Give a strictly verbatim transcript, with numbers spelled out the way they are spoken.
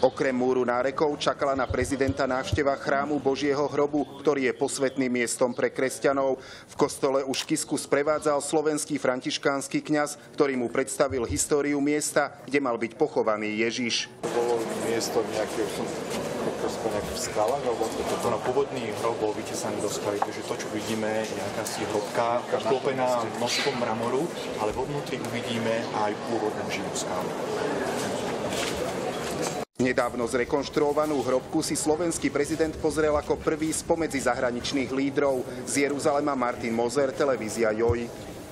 Okrem múru nárekov čakala na prezidenta návšteva chrámu Božieho hrobu, ktorý je posvätným miestom pre kresťanov. V kostole už Kisku sprevádzal slovenský františkánsky kňaz, ktorý mu predstavil históriu miesta, kde mal byť pochovaný Ježiš. To bolo miesto nejaké, v skalách, alebo toto na pôvodný hrob bol vytesaný do skaly, takže to, čo vidíme, je akási hrobka, obklopená množstvom mramoru, ale vo vnútri uvidíme aj pôvodnú živú skalu. Nedávno zrekonštruovanú hrobku si slovenský prezident pozrel ako prvý spomedzi zahraničných lídrov. Z Jeruzalema Martin Moser, televízia joj.